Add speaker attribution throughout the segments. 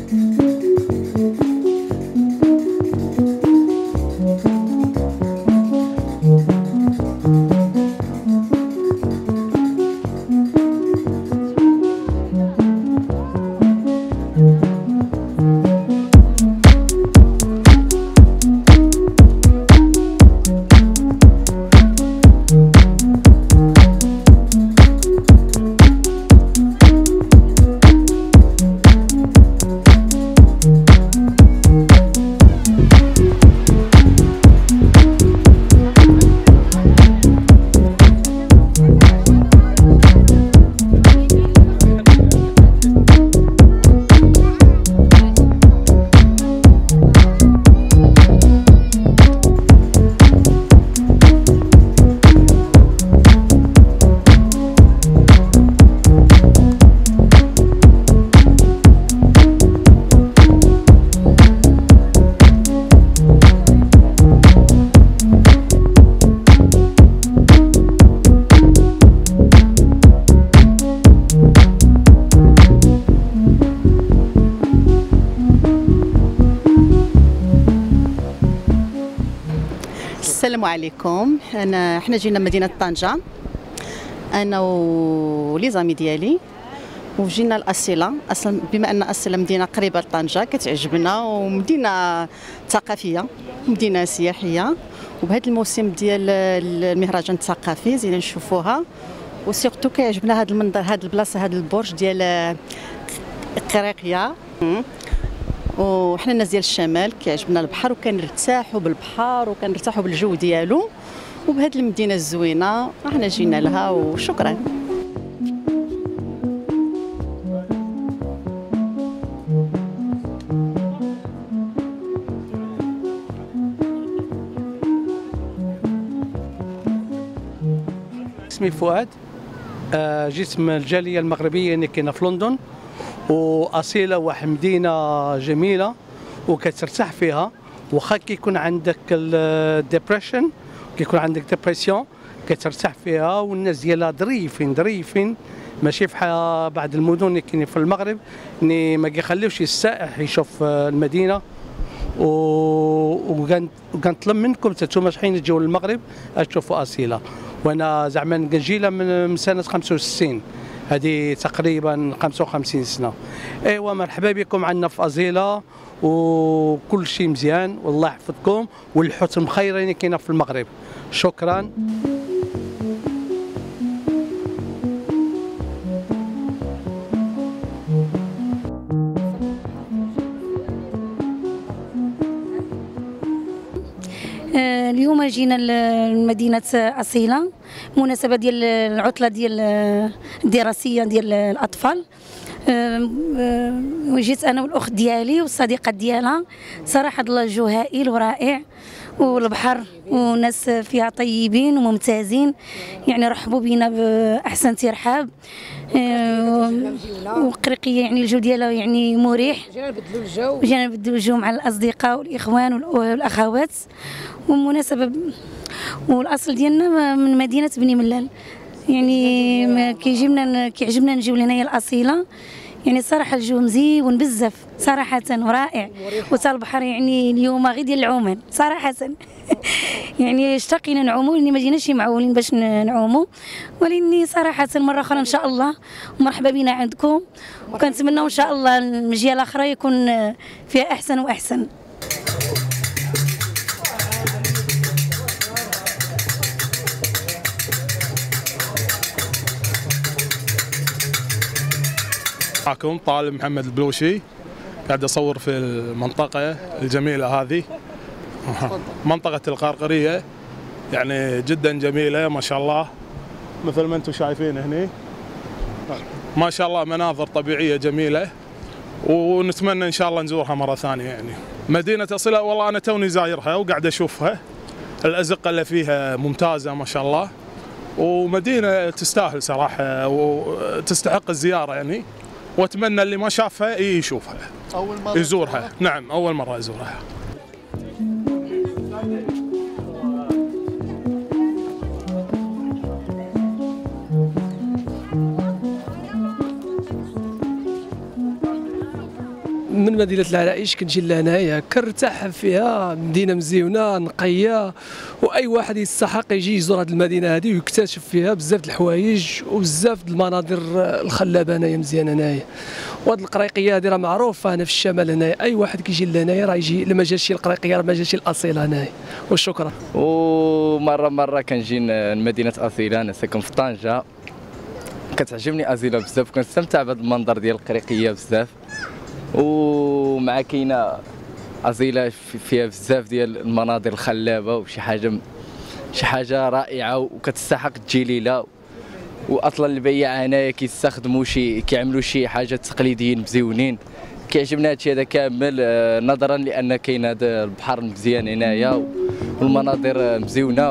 Speaker 1: السلام عليكم. احنا جينا مدينه طنجه انا ولي زامي ديالي، وجينا الاصيله. اصلا بما ان اصيله مدينه قريبه لطنجه كتعجبنا، ومدينه ثقافيه ومدينه سياحيه، وبهذا الموسم ديال المهرجان الثقافي زينا نشوفوها، وسيرتو كيعجبنا هذا المنظر، هذه البلاصه، هذا البرج ديال قريقيا. وحنا الناس ديال الشمال كيعجبنا البحر، وكنرتاحوا بالبحر وكنرتاحوا بالجو ديالو، وبهذه المدينه الزوينه احنا جينا لها، وشكرا.
Speaker 2: اسمي فؤاد، جيت من الجاليه المغربيه اللي كاينه في لندن، واصيله واحد مدينه جميله وكترتاح فيها. واخا كيكون عندك الديبريشن، كيكون عندك ديبرسيون، كترتاح فيها، والناس ديالها ظريفين ماشي بحال بعض المدن اللي كاينين في المغرب اللي ما كيخليوش السائح يشوف المدينه. وكنطلب منكم نتوما شحال تجيو للمغرب تشوفوا اصيله. وانا زعما كنجي من سنه 65، هذه تقريبا 55 سنه. ايوا مرحبا بكم عندنا في اصيله، وكل شيء مزيان والله يحفظكم، والحوت المخيرين اللي كاينه في المغرب. شكرا.
Speaker 3: اليوم جينا لمدينة أصيلة مناسبة ديال العطلة ديال الدراسية ديال الأطفال. وجيت أنا والأخت ديالي والصديقة ديالها. صراحة الجو هائل ورائع، والبحر والناس فيها طيبين وممتازين، يعني رحبوا بينا بأحسن ترحاب. وقريقية يعني الجو ديالها يعني مريح، جينا نبدلوا الجو مع الأصدقاء والإخوان والأخوات. ومناسبة والأصل ديالنا من مدينة بني ملال، يعني كيعجبنا نجيو لهنايا الأصيلة. يعني صراحة الجو مزيون بزاف صراحة ورائع، وتا البحر يعني اليوم غير ديال العومان صراحة. يعني اشتقينا نعوموا، لاني ما جيناش معولين باش نعوموا، ولكن صراحة مرة أخرى إن شاء الله مرحبا بنا عندكم، وكنتمنوا إن شاء الله المجية الأخرى يكون فيها أحسن وأحسن.
Speaker 4: معكم طالب محمد البلوشي، قاعد اصور في المنطقة الجميلة هذه، منطقة القرقرية، يعني جدا جميلة ما شاء الله، مثل ما انتم شايفين هنا ما شاء الله، مناظر طبيعية جميلة، ونتمنى ان شاء الله نزورها مرة ثانية. يعني مدينة أصيلة والله انا توني زايرها وقاعد اشوفها، الأزقة اللي فيها ممتازة ما شاء الله، ومدينة تستاهل صراحة وتستحق الزيارة يعني، واتمنى اللي ما شافها يشوفها أول مرة يزورها. نعم أول مرة أزورها.
Speaker 5: من مدينه العرائش كنجي لهنايا كنرتاح فيها، مدينه مزيونه نقيه، واي واحد يستحق يجي يزور هذه المدينه هذه ويكتشف فيها بزاف د الحوايج وبزاف د المناظر الخلابه هنايا مزيانه هنايا. وهاد القريقيه هذه راه معروفه هنا في الشمال هنايا، اي واحد كيجي لهنايا راه يجي لما جاش القريقيه راه ما جاش الاصيله هنايا. وشكرا.
Speaker 6: ومره كنجي لمدينه اصيله، انا ساكن في طنجه، كتعجبني أزيلة بزاف، كنستمتع بهذا المنظر ديال القريقيه بزاف. ومع كاينه أزيلة فيها بزاف ديال المناظر الخلابه وشي حاجه رائعه وكتستحق تجي ليله. واصلا البياع هنايا كيعملوا شي حاجات تقليديين مزيونين، كيعجبنا هادشي هذا كامل نظرا لان كاين هذا البحر مزيان هنايا والمناظر مزيونه.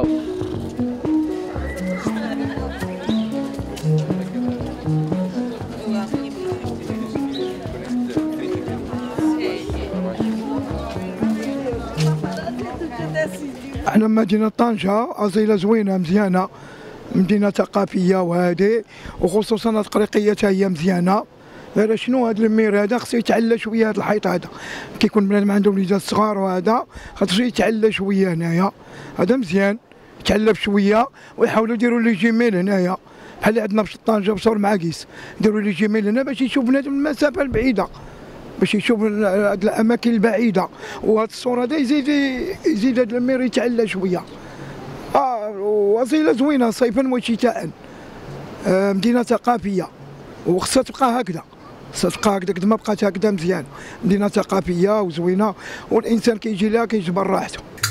Speaker 7: احنا مدينة طنجة أصيلة زوينة مزيانة، مدينة ثقافية وهادي، وخصوصا القريقية حتى هي مزيانة. غير شنو هذا المير هذا خصو يتعلى شوية، هذا الحيط هذا كيكون بنادم عنده وليدات صغار وهذا خاصو يتعلى شوية هنايا، هذا مزيان يتعلى بشوية. ويحاولوا يديروا لي جيميل هنايا بحال اللي عندنا في طنجة بصور معاكيس، يديروا لي جيميل هنا باش يشوف بنادم المسافة البعيدة، باش يشوف هاد الاماكن البعيده. وهاد الصوره هذا يزيد هاد المير يتعلى شويه. وصيله زوينه صيفا وشتاء، مدينه ثقافيه وخصها تبقى هكذا، خصها تبقى هكذا ما بقات هكذا مزيان. مدينه ثقافيه وزوينه والانسان كيجي لها كيجبر راحته.